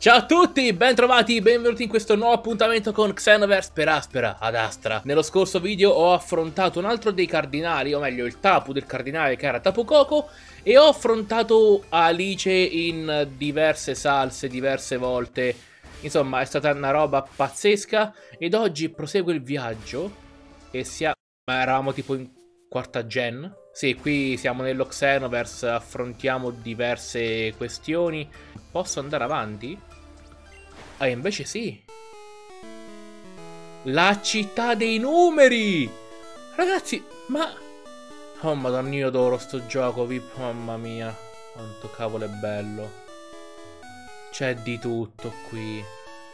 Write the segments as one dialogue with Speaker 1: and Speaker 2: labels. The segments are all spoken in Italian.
Speaker 1: Ciao a tutti, bentrovati, benvenuti in questo nuovo appuntamento con Xenoverse per Aspera ad Astra. Nello scorso video ho affrontato un altro dei cardinali, o meglio il Tapu del cardinale che era Tapu Koko, e ho affrontato Alice in diverse salse, diverse volte. Insomma, è stata una roba pazzesca ed oggi prosegue il viaggio e eravamo tipo in quarta gen. Sì, qui siamo nello Xenoverse, affrontiamo diverse questioni. Posso andare avanti? Ah, invece sì. La città dei numeri! Ragazzi, ma... Oh, madonna, io adoro sto gioco, mamma mia. Quanto cavolo è bello. C'è di tutto qui.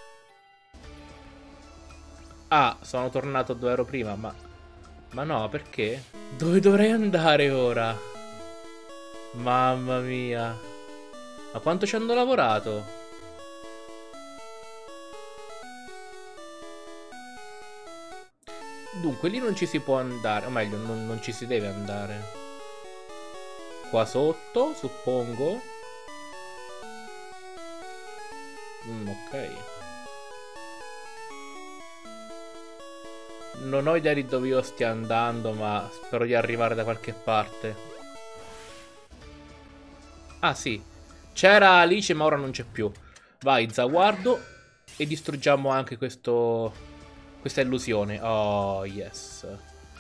Speaker 1: Ah, sono tornato dove ero prima, ma... Ma no, perché? Dove dovrei andare ora? Mamma mia. Ma quanto ci hanno lavorato? Dunque, lì non ci si può andare, o meglio, non ci si deve andare. Qua sotto, suppongo. Ok. Non ho idea di dove io stia andando, ma spero di arrivare da qualche parte. Ah, sì. C'era Alice, ma ora non c'è più. Vai, Zaguardo, e distruggiamo anche questa illusione. Oh, yes.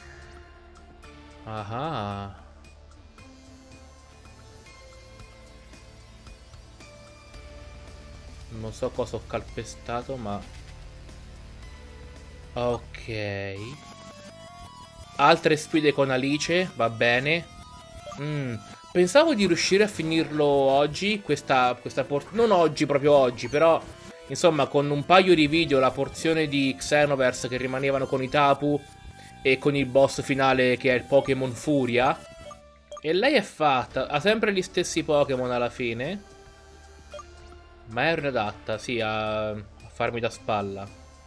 Speaker 1: Ah. Non so cosa ho calpestato, ma... Ok. Altre sfide con Alice, va bene. Pensavo di riuscire a finirlo oggi, non oggi, proprio oggi, però... Insomma, con un paio di video, la porzione di Xenoverse che rimanevano con i Tapu e con il boss finale che è il Pokémon Furia. E lei è fatta, ha sempre gli stessi Pokémon alla fine. Ma è redatta, sì, a farmi da spalla.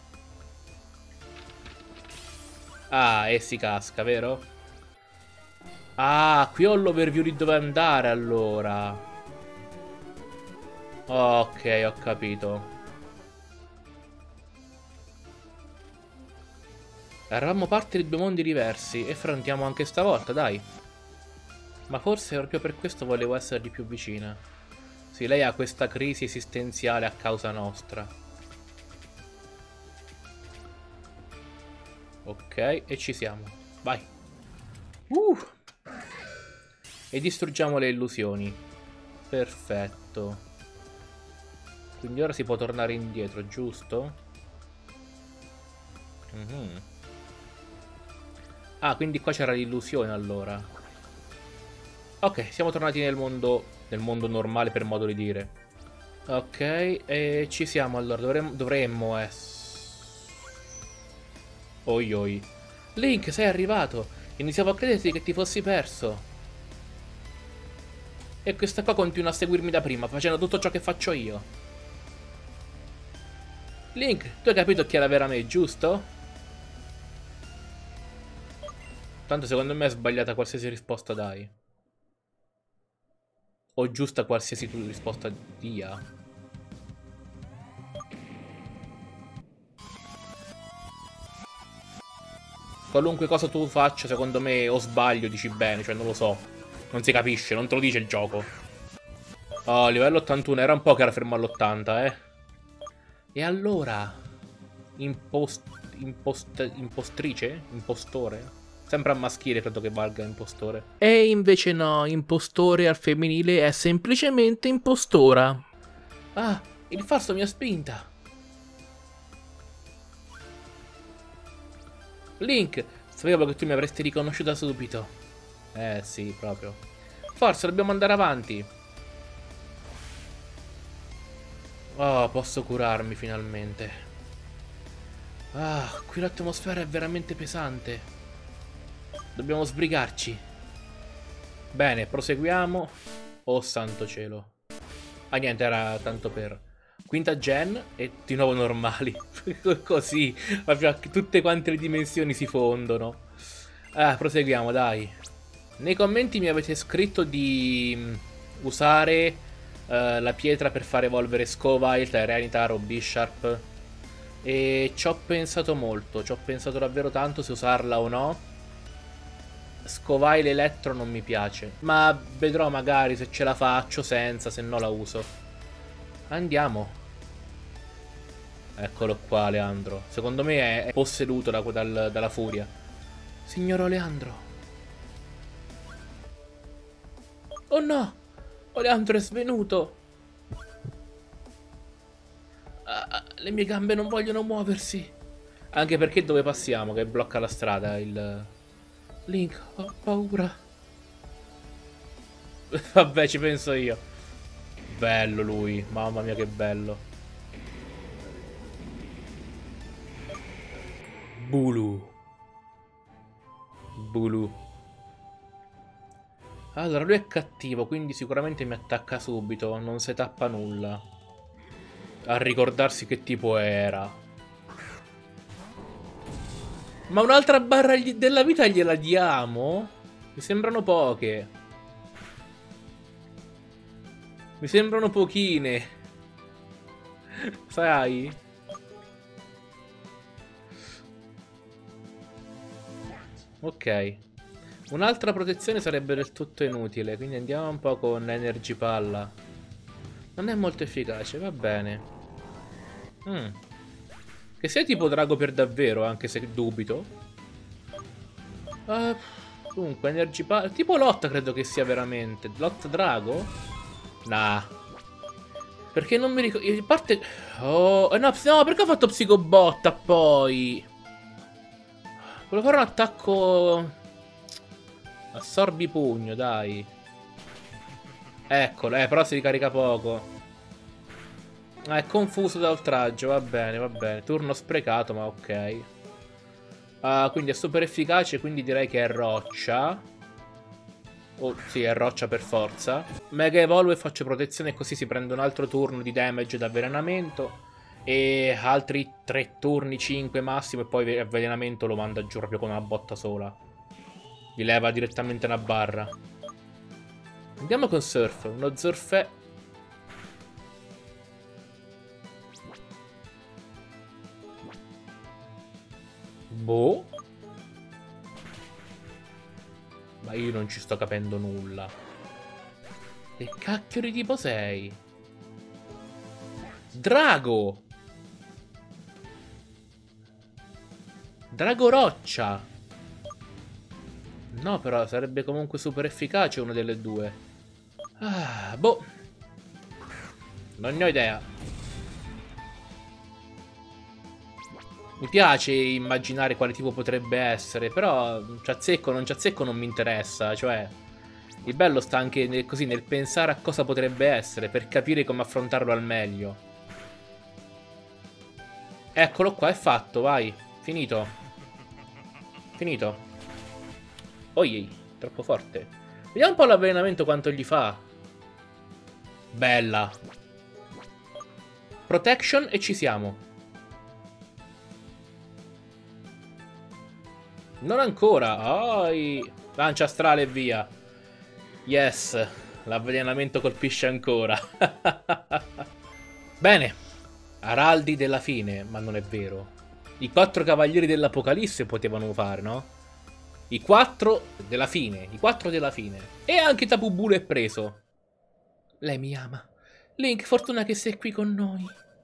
Speaker 1: Ah, e si casca, vero? Ah, qui ho l'overview di dove andare allora. Ok, ho capito. Eravamo parte di due mondi diversi e affrontiamo anche stavolta, dai. Ma forse proprio per questo volevo essergli più vicina. Sì, lei ha questa crisi esistenziale a causa nostra. Ok, e ci siamo. Vai. E distruggiamo le illusioni. Perfetto. Quindi ora si può tornare indietro, giusto? Ah, quindi qua c'era l'illusione allora. Ok, siamo tornati nel mondo normale per modo di dire. Ok, e ci siamo allora, dovremmo essere... Oi oi. Link, sei arrivato! Iniziavo a crederti che ti fossi perso. E questa qua continua a seguirmi da prima, facendo tutto ciò che faccio io. Link, tu hai capito chi era vera me, giusto? Tanto secondo me è sbagliata qualsiasi risposta dai. O giusta qualsiasi risposta dia. Qualunque cosa tu faccia, secondo me, o sbaglio, dici bene, cioè non lo so. Non si capisce, non te lo dice il gioco. Oh, livello 81, era un po' che era fermo all'80, eh. E allora? Impostrice? Impostore? Sempre a maschile credo che valga impostore. E invece no, impostore al femminile è semplicemente impostora. Ah, il falso mi ha spinta. Link, sapevo che tu mi avresti riconosciuta subito. Sì, proprio. Forza, dobbiamo andare avanti. Oh, posso curarmi finalmente. Ah, qui l'atmosfera è veramente pesante. Dobbiamo sbrigarci. Bene, proseguiamo. Oh, santo cielo. Ah, niente, era tanto per... Quinta gen e di nuovo normali. Così, proprio tutte quante le dimensioni si fondono. Ah, proseguiamo, dai. Nei commenti mi avete scritto di usare la pietra per far evolvere Scoville, Tyranitar o Bisharp. E ci ho pensato molto, ci ho pensato davvero tanto se usarla o no. Scoville Elettro non mi piace, ma vedrò magari se ce la faccio senza, se no la uso. Andiamo. Eccolo qua, Leandro. Secondo me è posseduto dalla furia. Signor Oleandro. Oh no! Oleandro è svenuto. Le mie gambe non vogliono muoversi. Anche perché dove passiamo? Che blocca la strada il... Link, ho paura. Vabbè, ci penso io. Bello lui. Mamma mia che bello. Bulu. Bulu. Allora, lui è cattivo, quindi sicuramente mi attacca subito. Non si tappa nulla. A ricordarsi che tipo era. Ma un'altra barra della vita gliela diamo? Mi sembrano poche. Mi sembrano pochine. Sai? Ok. Un'altra protezione sarebbe del tutto inutile, quindi andiamo un po' con Energy Palla. Non è molto efficace, va bene. Che sia tipo drago per davvero, anche se dubito. Comunque, Energy Palla... Tipo lotta credo che sia veramente. Lotta drago? Nah. Perché non mi ricordo... In parte... Oh, no, perché ho fatto psicobotta poi? Volevo fare un attacco... Assorbi pugno, dai. Eccolo, però si ricarica poco. È confuso da oltraggio, va bene, va bene. Turno sprecato, ma ok. Quindi è super efficace, quindi direi che è roccia. Oh, sì, è roccia per forza. Mega evolvo e faccio protezione, così si prende un altro turno di damage da avvelenamento. E altri 3 turni, 5 massimo, e poi avvelenamento lo manda giù proprio con una botta sola. Gli leva direttamente una barra. Andiamo con Surf. Uno Zurfè. Boh. Ma io non ci sto capendo nulla. Che cacchio di tipo sei? Drago! Drago roccia! No, però sarebbe comunque super efficace una delle due. Boh. Non ne ho idea. Mi piace immaginare quale tipo potrebbe essere, però ci azzecco o non ci azzecco non mi interessa, cioè... Il bello sta anche così nel pensare a cosa potrebbe essere, per capire come affrontarlo al meglio. Eccolo qua, è fatto, vai. Finito. Finito. Oi, troppo forte. Vediamo un po' l'avvelenamento quanto gli fa. Bella. Protection e ci siamo. Non ancora. Oi. Lancia astrale e via. Yes. L'avvelenamento colpisce ancora. Bene. Araldi della fine. Ma non è vero. I 4 cavalieri dell'Apocalisse potevano fare, no? I 4 della fine. I 4 della fine. E anche Tapu Bulu è preso. Lei mi ama. Link, fortuna che sei qui con noi.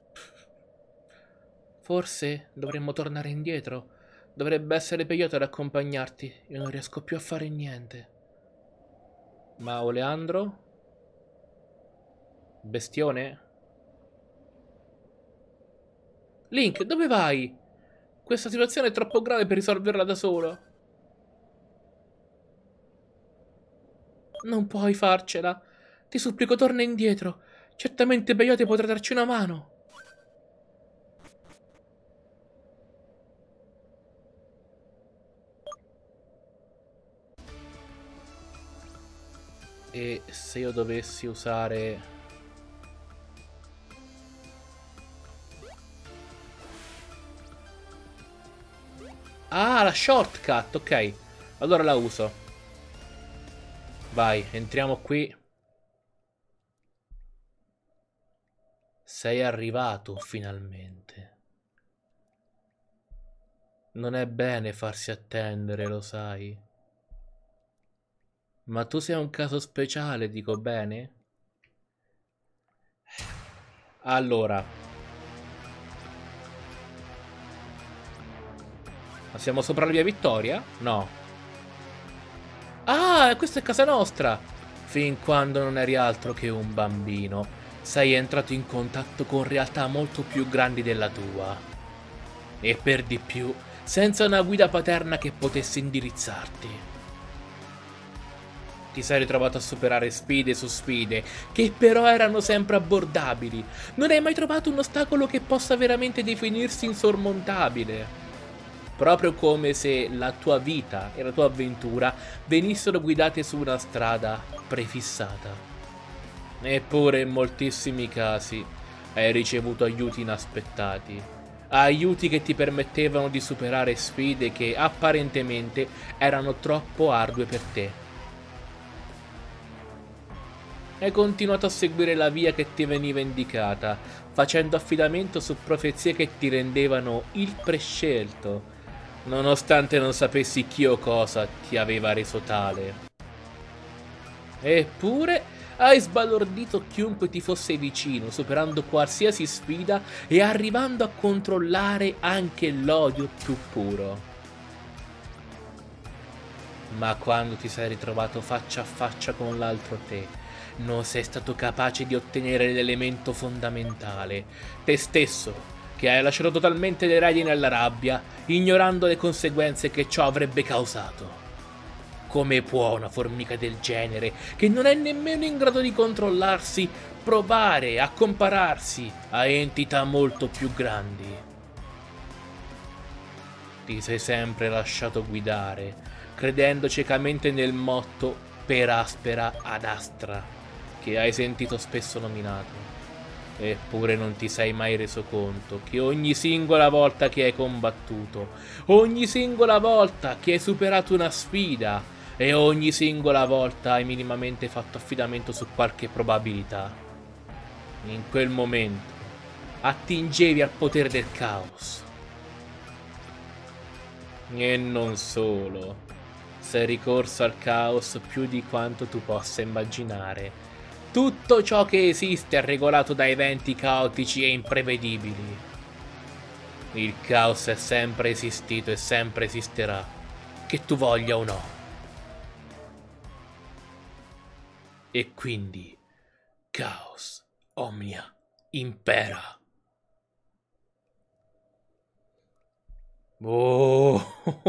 Speaker 1: Forse dovremmo tornare indietro. Dovrebbe essere Peyote ad accompagnarti. Io non riesco più a fare niente. Ma Oleandro? Bestione? Link, dove vai? Questa situazione è troppo grave per risolverla da solo. Non puoi farcela. Ti supplico, torna indietro. Certamente Peyote potrà darci una mano. E se io dovessi usare... Ah, la shortcut, ok. Allora la uso. Vai, entriamo qui. Sei arrivato finalmente. Non è bene farsi attendere, lo sai. Ma tu sei un caso speciale, dico bene? Allora. Ma siamo sopra la via Vittoria? No. Ah, questa è casa nostra! Fin quando non eri altro che un bambino, sei entrato in contatto con realtà molto più grandi della tua. E per di più, senza una guida paterna che potesse indirizzarti. Ti sei ritrovato a superare sfide su sfide, che però erano sempre abbordabili. Non hai mai trovato un ostacolo che possa veramente definirsi insormontabile. Proprio come se la tua vita e la tua avventura venissero guidate su una strada prefissata. Eppure in moltissimi casi hai ricevuto aiuti inaspettati. Aiuti che ti permettevano di superare sfide che apparentemente erano troppo ardue per te. Hai continuato a seguire la via che ti veniva indicata, facendo affidamento su profezie che ti rendevano il prescelto, nonostante non sapessi chi o cosa ti aveva reso tale. Eppure hai sbalordito chiunque ti fosse vicino, superando qualsiasi sfida e arrivando a controllare anche l'odio più puro. Ma quando ti sei ritrovato faccia a faccia con l'altro te, non sei stato capace di ottenere l'elemento fondamentale, te stesso, che hai lasciato totalmente le redini alla rabbia, ignorando le conseguenze che ciò avrebbe causato. Come può una formica del genere, che non è nemmeno in grado di controllarsi, provare a compararsi a entità molto più grandi? Ti sei sempre lasciato guidare, credendo ciecamente nel motto per aspera ad astra, che hai sentito spesso nominato. Eppure non ti sei mai reso conto che ogni singola volta che hai combattuto, ogni singola volta che hai superato una sfida e ogni singola volta hai minimamente fatto affidamento su qualche probabilità, in quel momento attingevi al potere del caos. E non solo. Sei ricorso al caos più di quanto tu possa immaginare. Tutto ciò che esiste è regolato da eventi caotici e imprevedibili. Il caos è sempre esistito e sempre esisterà, che tu voglia o no. E quindi, caos omnia impera. Oh.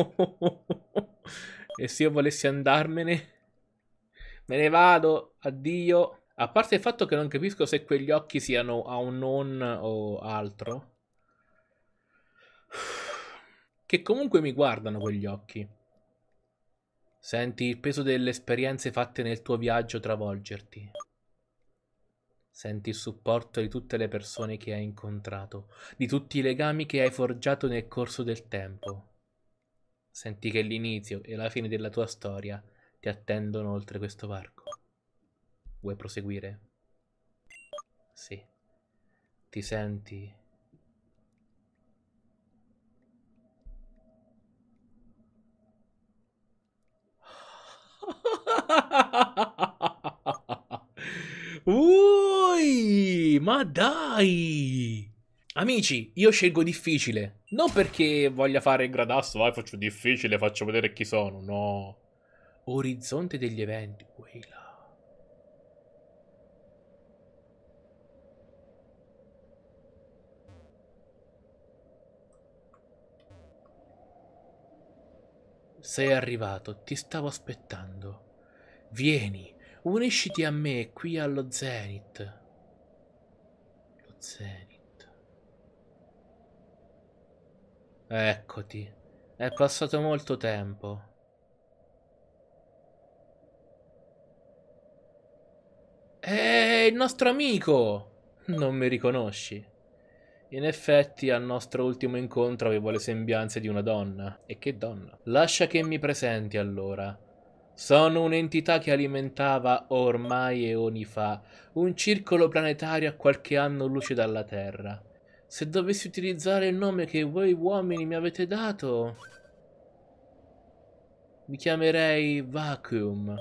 Speaker 1: E se io volessi andarmene? Me ne vado, addio. A parte il fatto che non capisco se quegli occhi siano a un non o altro. Che comunque mi guardano quegli occhi. Senti il peso delle esperienze fatte nel tuo viaggio travolgerti. Senti il supporto di tutte le persone che hai incontrato, di tutti i legami che hai forgiato nel corso del tempo. Senti che l'inizio e la fine della tua storia ti attendono oltre questo varco. Vuoi proseguire? Sì. Ti senti? Ui, ma dai! Amici, io scelgo difficile. Non perché voglia fare il gradasso, vai, faccio difficile, faccio vedere chi sono. No. Orizzonte degli eventi, quella. Sei arrivato, ti stavo aspettando. Vieni, unisciti a me qui allo Zenith. Lo Zenith. Eccoti. È passato molto tempo. È il nostro amico! Non mi riconosci? In effetti, al nostro ultimo incontro avevo le sembianze di una donna. E che donna? Lascia che mi presenti allora. Sono un'entità che alimentava ormai eoni fa un circolo planetario a qualche anno luce dalla Terra. Se dovessi utilizzare il nome che voi uomini mi avete dato, mi chiamerei Vacuum.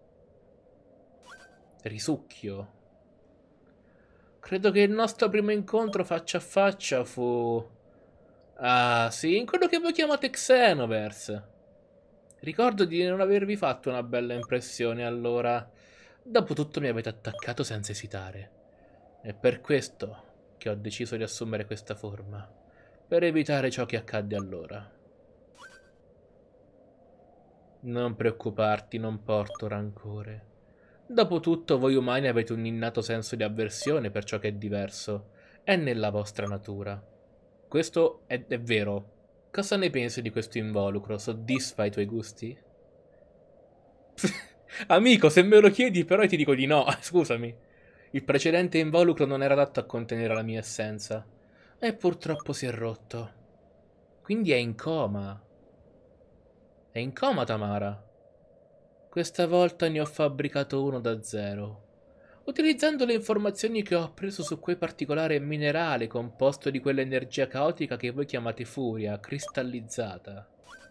Speaker 1: Risucchio. Credo che il nostro primo incontro faccia a faccia fu... Ah, sì, in quello che voi chiamate Xenoverse. Ricordo di non avervi fatto una bella impressione allora. Dopotutto mi avete attaccato senza esitare. È per questo che ho deciso di assumere questa forma. Per evitare ciò che accadde allora. Non preoccuparti, non porto rancore. Dopotutto voi umani avete un innato senso di avversione per ciò che è diverso. È nella vostra natura. Questo è vero. Cosa ne pensi di questo involucro? Soddisfa i tuoi gusti? Amico, se me lo chiedi però ti dico di no, scusami. Il precedente involucro non era adatto a contenere la mia essenza. E purtroppo si è rotto. Quindi è in coma. È in coma, Tamara. Questa volta ne ho fabbricato uno da zero. Utilizzando le informazioni che ho appreso su quel particolare minerale composto di quell'energia caotica che voi chiamate furia, cristallizzata.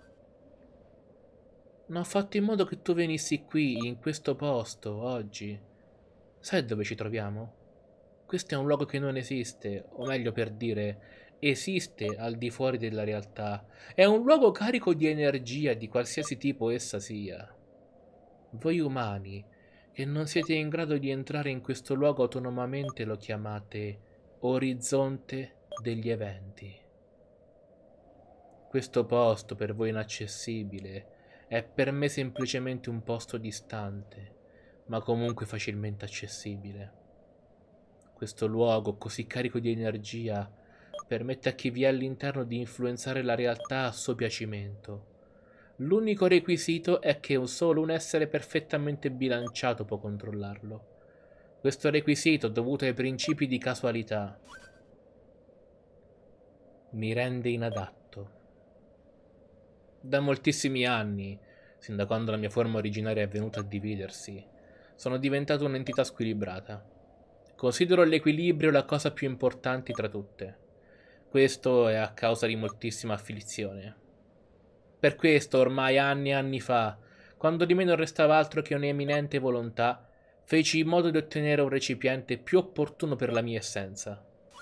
Speaker 1: Ma ho fatto in modo che tu venissi qui, in questo posto, oggi. Sai dove ci troviamo? Questo è un luogo che non esiste, o meglio per dire, esiste al di fuori della realtà. È un luogo carico di energia di qualsiasi tipo essa sia. Voi umani, che non siete in grado di entrare in questo luogo autonomamente, lo chiamate orizzonte degli eventi. Questo posto, per voi inaccessibile, è per me semplicemente un posto distante, ma comunque facilmente accessibile. Questo luogo, così carico di energia, permette a chi vi è all'interno di influenzare la realtà a suo piacimento. L'unico requisito è che solo un essere perfettamente bilanciato può controllarlo. Questo requisito, dovuto ai principi di casualità, mi rende inadatto. Da moltissimi anni, sin da quando la mia forma originaria è venuta a dividersi, sono diventato un'entità squilibrata. Considero l'equilibrio la cosa più importante tra tutte. Questo è a causa di moltissima afflizione. Per questo, ormai anni e anni fa, quando di me non restava altro che un'eminente volontà, feci in modo di ottenere un recipiente più opportuno per la mia essenza.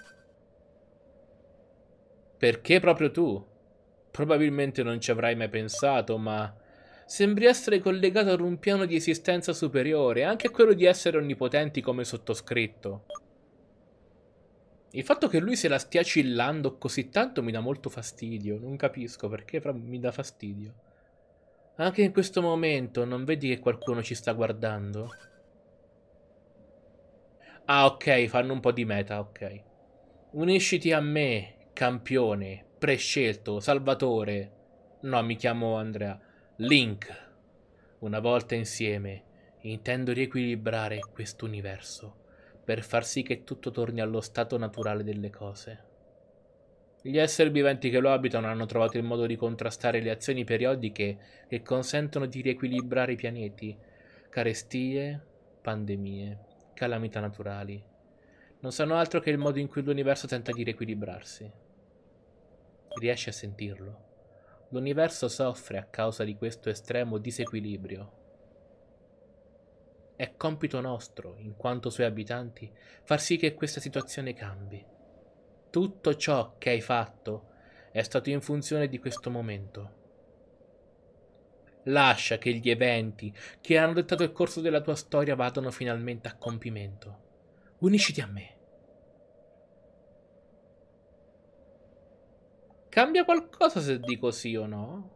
Speaker 1: Perché proprio tu? Probabilmente non ci avrai mai pensato, ma sembri essere collegato ad un piano di esistenza superiore, anche a quello di essere onnipotenti come sottoscritto. Il fatto che lui se la stia cillando così tanto mi dà molto fastidio, non capisco perché, però mi dà fastidio. Anche in questo momento non vedi che qualcuno ci sta guardando? Ah, ok, fanno un po' di meta, ok. Unisciti a me, campione, prescelto, salvatore. No, mi chiamo Andrea. Link. Una volta insieme, intendo riequilibrare quest'universo per far sì che tutto torni allo stato naturale delle cose. Gli esseri viventi che lo abitano hanno trovato il modo di contrastare le azioni periodiche che consentono di riequilibrare i pianeti, carestie, pandemie, calamità naturali. Non sono altro che il modo in cui l'universo tenta di riequilibrarsi. Riesci a sentirlo? L'universo soffre a causa di questo estremo disequilibrio. È compito nostro, in quanto suoi abitanti, far sì che questa situazione cambi. Tutto ciò che hai fatto è stato in funzione di questo momento. Lascia che gli eventi che hanno dettato il corso della tua storia vadano finalmente a compimento. Unisciti a me. Cambia qualcosa se dico sì o no?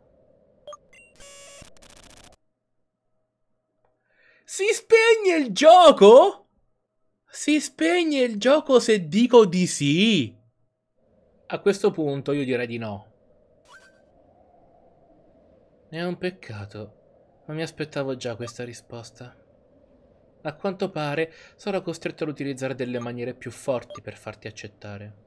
Speaker 1: Si spegne il gioco? Si spegne il gioco se dico di sì? A questo punto io direi di no. È un peccato, ma mi aspettavo già questa risposta. A quanto pare sarò costretto ad utilizzare delle maniere più forti per farti accettare.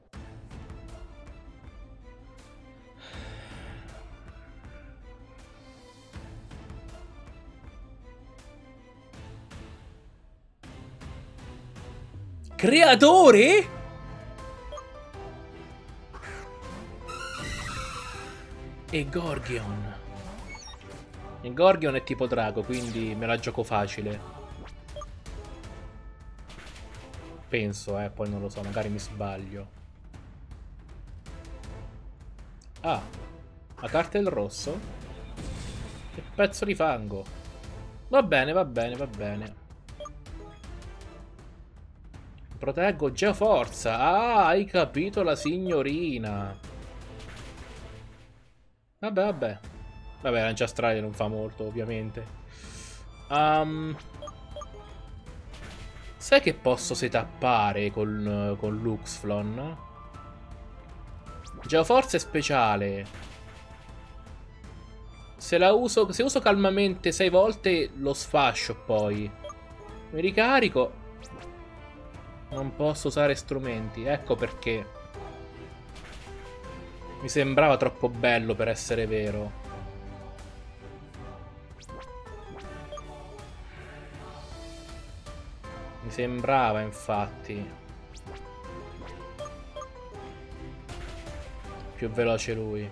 Speaker 1: Creatore? E Gorgion. E Gorgion è tipo drago, quindi me la gioco facile. Penso, poi non lo so, magari mi sbaglio. Ah, la carta del rosso? Che pezzo di fango. Va bene, va bene, va bene. Proteggo Geoforza. Ah, hai capito la signorina. Vabbè, vabbè. Vabbè, Lancia Astrale non fa molto, ovviamente. Sai che posso setappare con Luxflon? Geoforza è speciale. Se uso calmamente 6 volte, lo sfascio poi. Mi ricarico. Non posso usare strumenti. Ecco perché. Mi sembrava troppo bello per essere vero. Mi sembrava, infatti. Più veloce lui.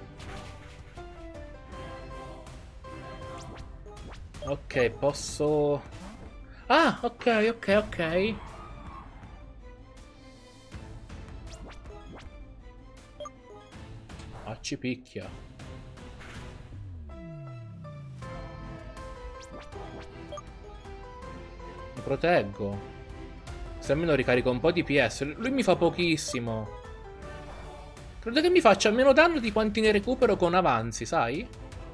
Speaker 1: Ok, posso... Ah, ok, ok, ok. Ah, ci picchia. Mi proteggo. Se almeno ricarico un po' di PS. Lui mi fa pochissimo. Credo che mi faccia meno danno di quanti ne recupero con avanzi, sai?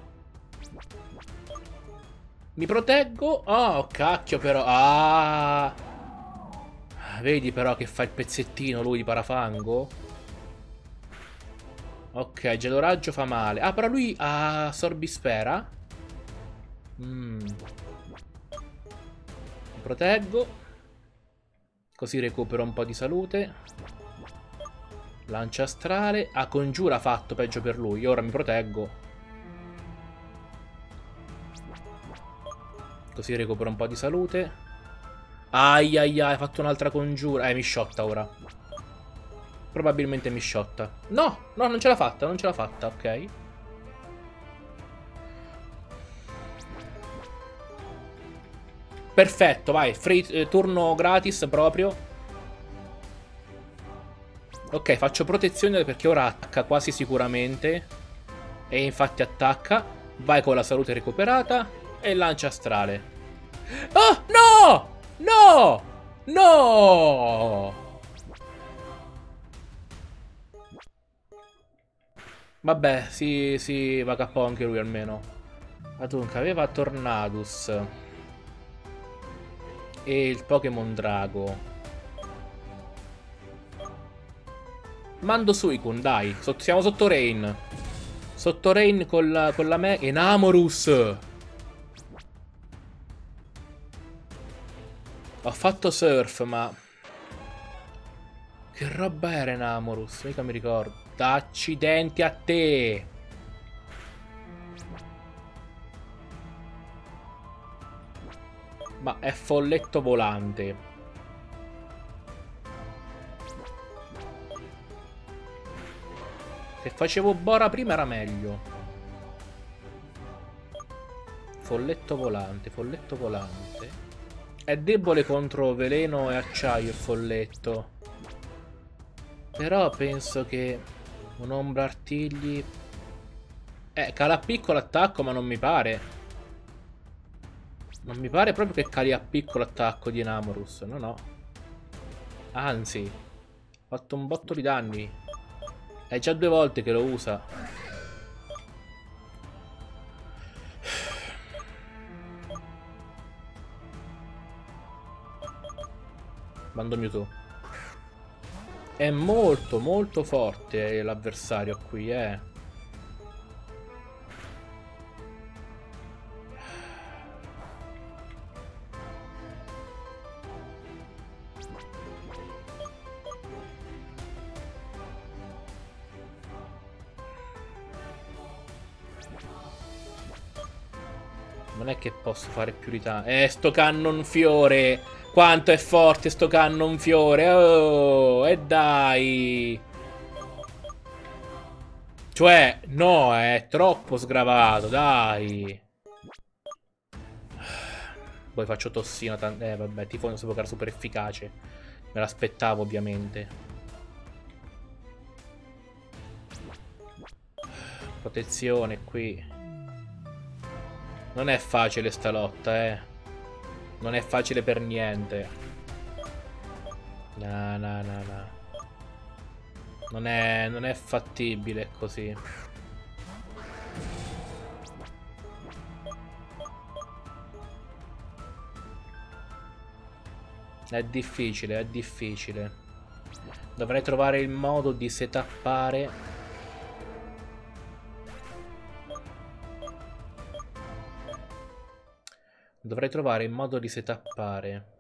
Speaker 1: Mi proteggo. Oh, cacchio però. Ah. Vedi però che fa il pezzettino lui di parafango? Ok, geloraggio fa male. Ah, però lui ha sorbisfera. Mi proteggo. Così recupero un po' di salute. Lancia astrale. Ah, congiura fatto, peggio per lui. Ora mi proteggo. Così recupero un po' di salute. Ai ai ai, hai fatto un'altra congiura. Mi sciotta ora. Probabilmente mi sciotta. No, no, non ce l'ha fatta, non ce l'ha fatta, ok. Perfetto, vai, turno gratis proprio. Ok, faccio protezione perché ora attacca quasi sicuramente. E infatti attacca. Vai con la salute recuperata. E lancia astrale. Oh, no! No! No! Vabbè, si va KO anche lui almeno. Dunque, aveva Tornadus. E il Pokémon Drago. Mando Suicune, dai. Siamo sotto Rain. Sotto Rain con la me. Enamorus. Ho fatto Surf, ma... Che roba era Enamorus? Mica mi ricordo. Accidenti a te. Ma è folletto volante. Se facevo Bora prima era meglio. Folletto volante, folletto volante. È debole contro veleno e acciaio il folletto. Però penso che un'ombra artigli... cala a piccolo attacco, ma non mi pare. Non mi pare proprio che cali a piccolo attacco di Enamorus. No, no. Anzi, ha fatto un botto di danni. È già 2 volte che lo usa. Mando Mewtwo. È molto molto forte l'avversario qui, Non è che posso fare più di tanto. Sto cannonfiore. Quanto è forte sto cannonfiore. Oh, e dai. Cioè, no, è troppo sgravato, dai. Poi faccio tossina. Vabbè, tifo non si può che era super efficace. Me l'aspettavo, ovviamente. Protezione qui. Non è facile sta lotta, eh. Non è facile per niente. No, no, no, no. Non è fattibile così. È difficile, è difficile. Dovrei trovare il modo di setappare. Dovrei trovare il modo di setappare.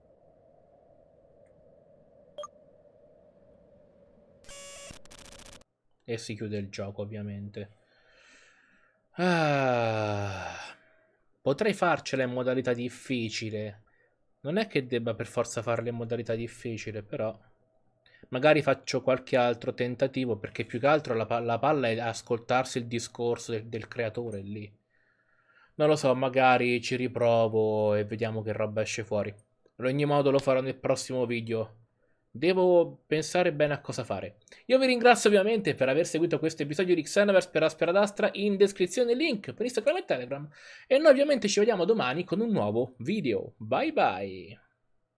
Speaker 1: E si chiude il gioco, ovviamente. Potrei farcela in modalità difficile. Non è che debba per forza farla in modalità difficile, però magari faccio qualche altro tentativo, perché più che altro la palla è ascoltarsi il discorso del creatore lì. Non lo so, magari ci riprovo e vediamo che roba esce fuori. Ad ogni modo lo farò nel prossimo video. Devo pensare bene a cosa fare. Io vi ringrazio ovviamente per aver seguito questo episodio di Xenoverse per Asperadastra. In descrizione il link per Instagram e Telegram. E noi ovviamente ci vediamo domani con un nuovo video. Bye bye!